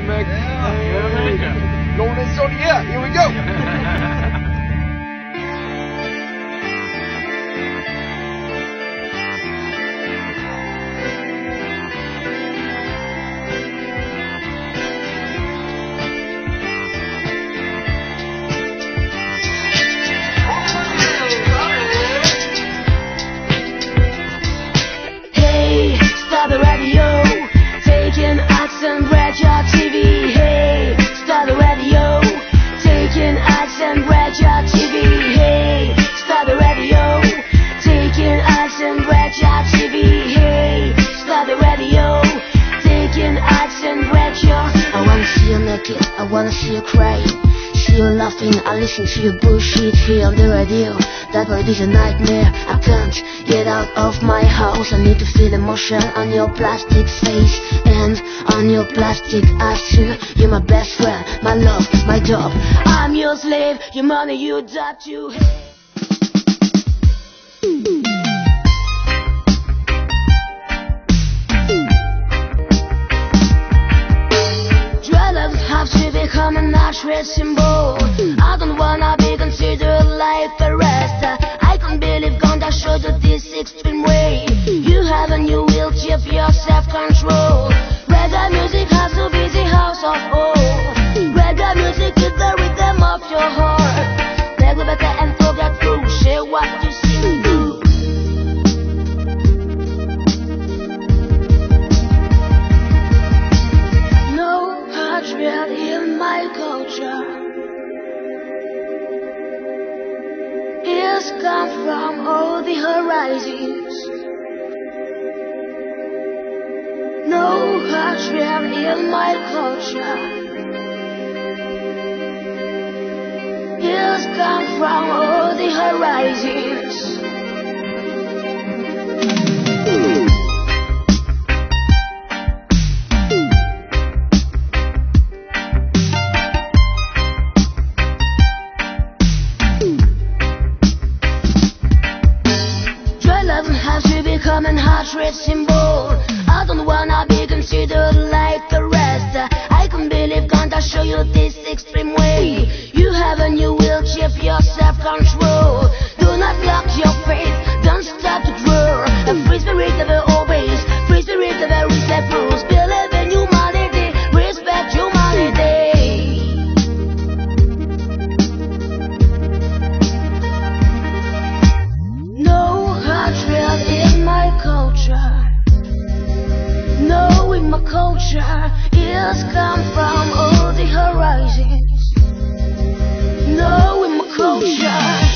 Meg. Yeah. Rolling in Sony, yeah, here we go. Start the radio, taking accent, radio TV. Hey, start the radio, taking accent, radio TV. Hey, start the radio, taking accent, radio TV. Hey, start the radio, taking accent, radio. I wanna see you naked, I wanna see you crying, see you laughing, I listen to your bullshit here on the radio. That word is a nightmare, I can't get out of my house. I need to feel emotion on your plastic face and on your plastic eyes too. You're my best friend, my love, my job. I'm your slave, your money, you die too. Drugs have to become a natural symbol. I don't wanna be considered like the rest. I can't believe God has showed you this extreme way. You have a new will, keep your self-control. Reggae music has to be the house of all. Reggae music is the rhythm of your heart. Make it better and forget to share what you see. No hatred in my culture. Here's come from all the horizons. No hatred in my culture. Here's come from all the horizons. Doesn't have to become an hatred symbol. I don't wanna be considered like the rest. I can't believe God has show you this extreme way. You have a new will, keep your self-control. Do not lock your faith, don't stop to draw. A free spirit never obeys, free spirit never respect rules. Believe in humanity, respect humanity. In my culture, knowing my culture is come from all the horizons. Knowing my culture.